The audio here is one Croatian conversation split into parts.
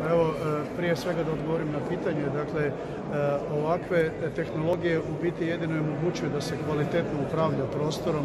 Evo, prije svega da odgovorim na pitanje. Dakle, ovakve tehnologije u biti jedino omogućuju da se kvalitetno upravlja prostorom,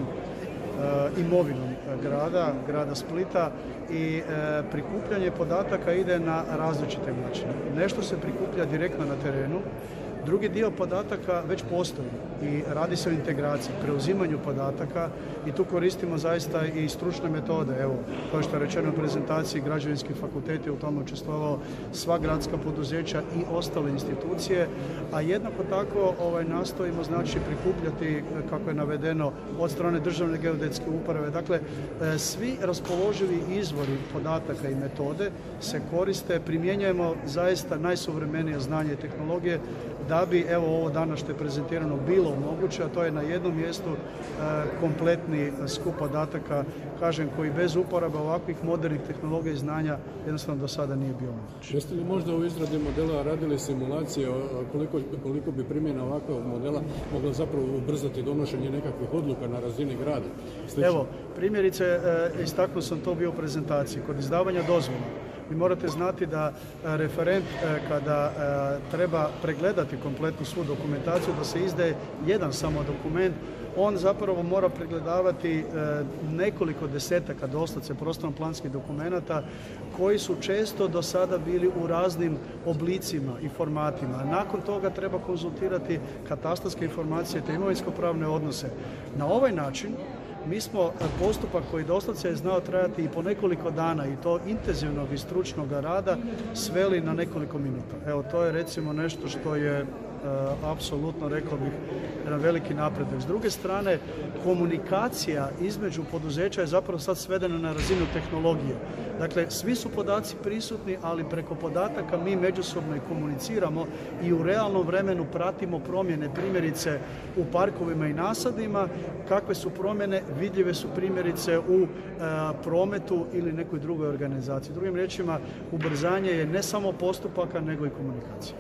imovinom grada Splita i prikupljanje podataka ide na različite načine. Nešto se prikuplja direktno na terenu, drugi dio podataka već postoji i radi se o integraciji, preuzimanju podataka i tu koristimo zaista i stručne metode. Evo, kao što je rečeno u prezentaciji, građevinski fakultet je u tome učestvovao, sva gradska poduzeća i ostale institucije, a jednako tako nastojimo prikupljati, kako je navedeno, od strane Državne geodetske uprave. Dakle, svi raspoloživi izvori podataka i metode se koriste, primjenjujemo zaista najsuvremenije znanje i tehnologije da bi, evo, ovo danas što je prezentirano bilo moguće, a to je na jednom mjestu kompletni skup podataka, kažem, koji bez uporabe ovakvih modernih tehnologija i znanja jednostavno do sada nije bio moguće. Jeste li možda u izradi modela radili simulacije koliko bi primjena ovakvog modela mogla zapravo ubrzati donošenje nekakvih odluka na razini grada? Evo, primjerice, istaknuo sam to bio u prezentaciji. Kod izdavanja dozvola vi morate znati da referent kada treba pregledati kompletnu svu dokumentaciju, da se izdaje jedan samo dokument, on zapravo mora pregledavati nekoliko desetaka doslovce prostorno-planskih dokumenata koji su često do sada bili u raznim oblicima i formatima. Nakon toga treba konzultirati katastarske informacije te imovinsko-pravne odnose. Na ovaj način mi smo postupak koji doslovce je znao trajati i po nekoliko dana i to intenzivnog i stručnog rada sveli na nekoliko minuta. Evo, to je recimo nešto što je apsolutno, rekao bih, jedan veliki napredak. S druge strane, komunikacija između poduzeća je zapravo sad svedena na razinu tehnologije. Dakle, svi su podaci prisutni, ali preko podataka mi međusobno i komuniciramo i u realnom vremenu pratimo promjene, primjerice u parkovima i nasadima, kakve su promjene, vidljive su primjerice u prometu ili nekoj drugoj organizaciji. Drugim riječima, ubrzanje je ne samo postupaka, nego i komunikacija.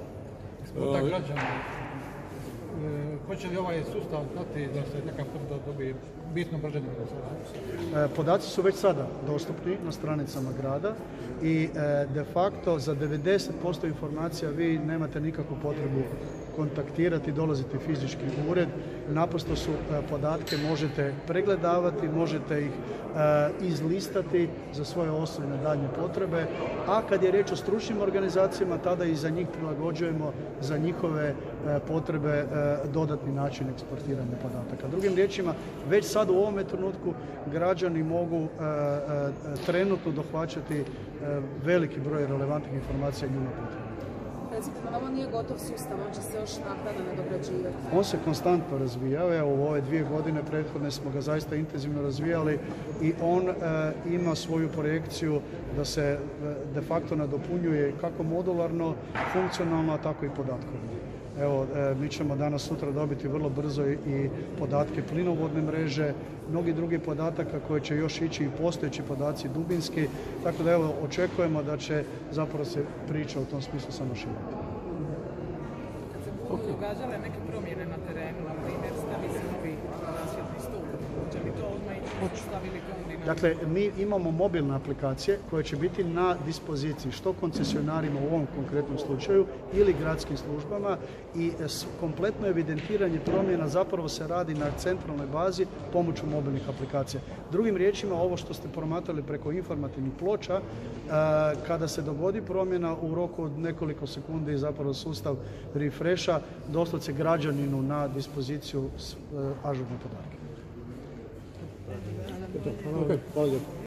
Hoće li ovaj sustav dati da se nekako dobije bitno brže nego? Podaci su već sada dostupni na stranicama grada i de facto za 90% informacija vi nemate nikakvu potrebu kontaktirati, dolaziti fizički u ured. Naprosto su podatke možete pregledavati, možete ih izlistati za svoje osobne daljnje potrebe, a kad je riječ o stručnim organizacijama, tada i za njih prilagođujemo za njihove potrebe dodatni način eksportiranja podataka. Drugim riječima, već sad u ovome trenutku građani mogu trenutno dohvaćati veliki broj relevantnih informacija njima potrebno. Recite, ovo nije gotov sustav, on će se još naknadno nadograđivati. On se konstantno razvijao, evo u ove 2 godine prethodne smo ga zaista intenzivno razvijali i on ima svoju projekciju da se de facto nadopunjuje kako modularno, funkcionalno, tako i podatkovno. Evo, mi ćemo danas sutra dobiti vrlo brzo i podatke plinovodne mreže, mnogi drugi podataka koji će još ići i postojeći podaci dubinski, tako da evo očekujemo da će zapravo se priča u tom smislu samo širiti. Kad se budu događale neke promjene na terenu, na primjer stavi se novi rasvjetni stup, će li to odmah ići stavili kombinaciju? Dakle, mi imamo mobilne aplikacije koje će biti na dispoziciji što koncesionarima u ovom konkretnom slučaju ili gradskim službama i kompletno evidentiranje promjena zapravo se radi na centralnoj bazi pomoću mobilnih aplikacija. Drugim riječima, ovo što ste promatrali preko informativnih ploča, kada se dogodi promjena u roku od nekoliko sekundi zapravo sustav refresha doslovce građaninu na dispoziciju ažurne podatke. Hvala lijepo.